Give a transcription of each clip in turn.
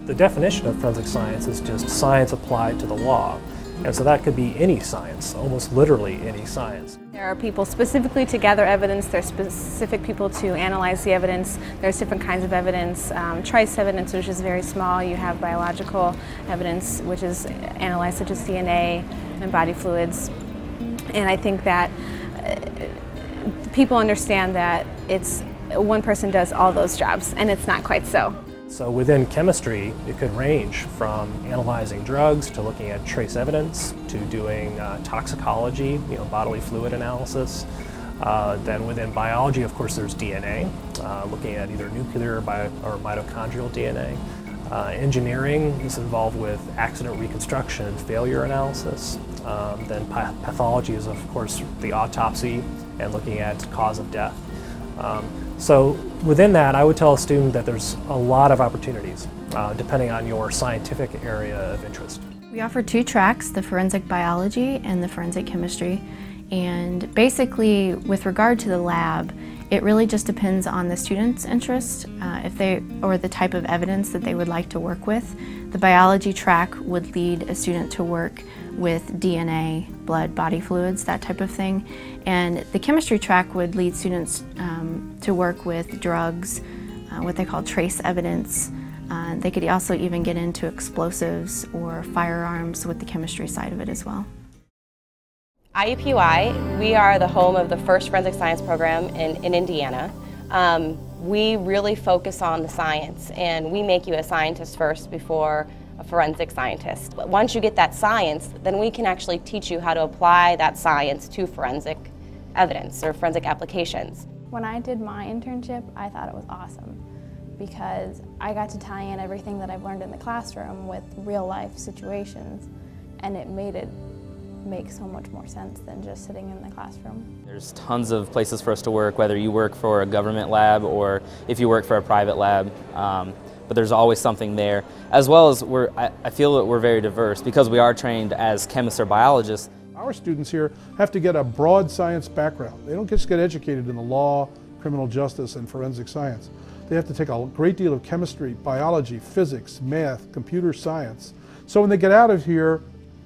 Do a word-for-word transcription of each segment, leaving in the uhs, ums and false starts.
The definition of forensic science is just science applied to the law. And so that could be any science, almost literally any science. There are people specifically to gather evidence, there are specific people to analyze the evidence, there's different kinds of evidence. Um, trace evidence, which is very small, you have biological evidence, which is analyzed, such as D N A and body fluids. And I think that uh, people understand that it's one person does all those jobs, and it's not quite so. So within chemistry, it could range from analyzing drugs to looking at trace evidence to doing uh, toxicology, you know, bodily fluid analysis. Uh, then within biology, of course, there's D N A, uh, looking at either nuclear or, bio or mitochondrial D N A. Uh, engineering is involved with accident reconstruction and failure analysis. Um, then pathology is, of course, the autopsy and looking at cause of death. Um, so within that, I would tell a student that there's a lot of opportunities uh, depending on your scientific area of interest. We offer two tracks, the forensic biology and the forensic chemistry. And basically, with regard to the lab, it really just depends on the student's interest, uh, if they, or the type of evidence that they would like to work with. The biology track would lead a student to work with D N A, blood, body fluids, that type of thing. And the chemistry track would lead students um, to work with drugs, uh, what they call trace evidence. Uh, they could also even get into explosives or firearms with the chemistry side of it as well. I U P U I, we are the home of the first forensic science program in, in Indiana. Um, we really focus on the science, and we make you a scientist first before a forensic scientist. But once you get that science, then we can actually teach you how to apply that science to forensic evidence or forensic applications. When I did my internship, I thought it was awesome because I got to tie in everything that I've learned in the classroom with real life situations, and it made it make so much more sense than just sitting in the classroom. There's tons of places for us to work, whether you work for a government lab or if you work for a private lab. Um, but there's always something there. As well as we're, I, I feel that we're very diverse because we are trained as chemists or biologists. Our students here have to get a broad science background. They don't just get educated in the law, criminal justice, and forensic science. They have to take a great deal of chemistry, biology, physics, math, computer science. So when they get out of here,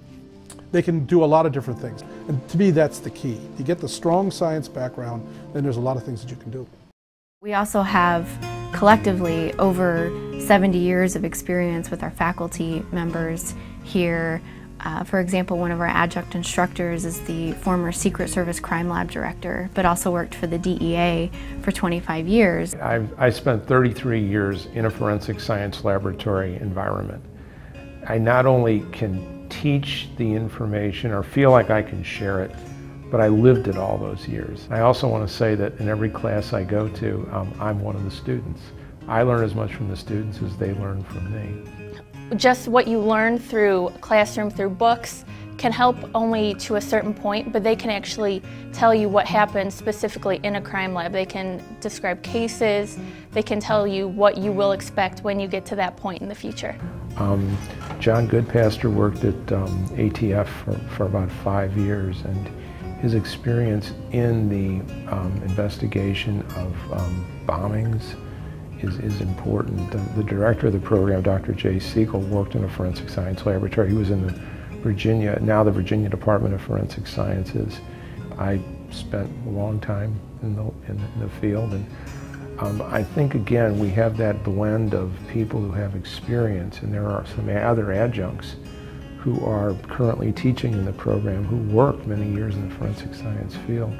they can do a lot of different things. And to me, that's the key. You get the strong science background, then there's a lot of things that you can do. We also have collectively over seventy years of experience with our faculty members here. Uh, for example, one of our adjunct instructors is the former Secret Service Crime Lab director, but also worked for the D E A for twenty-five years. I've, I spent thirty-three years in a forensic science laboratory environment. I not only can teach the information or feel like I can share it, but I lived it all those years. I also want to say that in every class I go to, um, I'm one of the students. I learn as much from the students as they learn from me. Just what you learn through classroom, through books, can help only to a certain point, but they can actually tell you what happened specifically in a crime lab. They can describe cases, they can tell you what you will expect when you get to that point in the future. Um, John Goodpaster worked at um, A T F for, for about five years, and his experience in the um, investigation of um, bombings is, is important. The, the director of the program, Doctor Jay Siegel, worked in a forensic science laboratory. He was in the Virginia, now the Virginia Department of Forensic Sciences. I spent a long time in the, in, in the field, and um, I think again we have that blend of people who have experience, and there are some other adjuncts who are currently teaching in the program who worked many years in the forensic science field.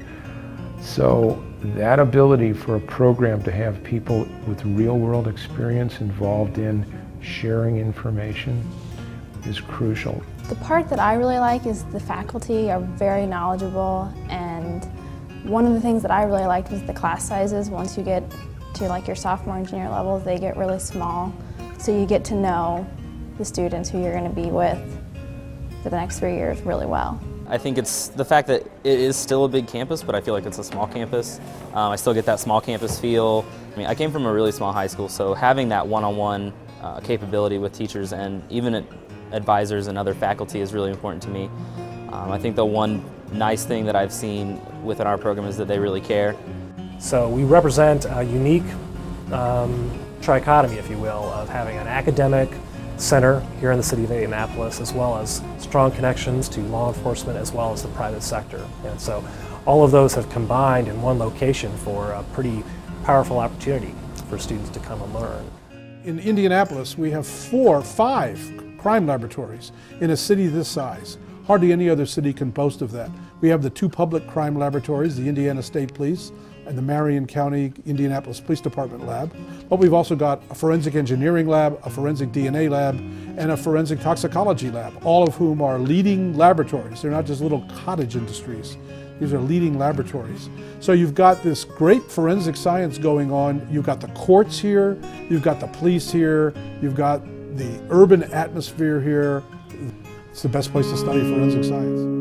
So that ability for a program to have people with real-world experience involved in sharing information is crucial. The part that I really like is the faculty are very knowledgeable, and one of the things that I really liked was the class sizes. Once you get to like your sophomore and junior levels, they get really small, so you get to know the students who you're going to be with for the next three years really well. I think it's the fact that it is still a big campus, but I feel like it's a small campus. Um, I still get that small campus feel. I mean, I came from a really small high school, so having that one-on-one uh, capability with teachers and even at advisors and other faculty is really important to me. Um, I think the one nice thing that I've seen within our program is that they really care. So we represent a unique um, trichotomy, if you will, of having an academic center here in the city of Indianapolis, as well as strong connections to law enforcement as well as the private sector. And so all of those have combined in one location for a pretty powerful opportunity for students to come and learn. In Indianapolis, we have four, five crime laboratories in a city this size. Hardly any other city can boast of that. We have the two public crime laboratories, the Indiana State Police and the Marion County Indianapolis Police Department lab. But we've also got a forensic engineering lab, a forensic D N A lab, and a forensic toxicology lab, all of whom are leading laboratories. They're not just little cottage industries. These are leading laboratories. So you've got this great forensic science going on. You've got the courts here, you've got the police here, you've got the urban atmosphere here. It's the best place to study forensic science.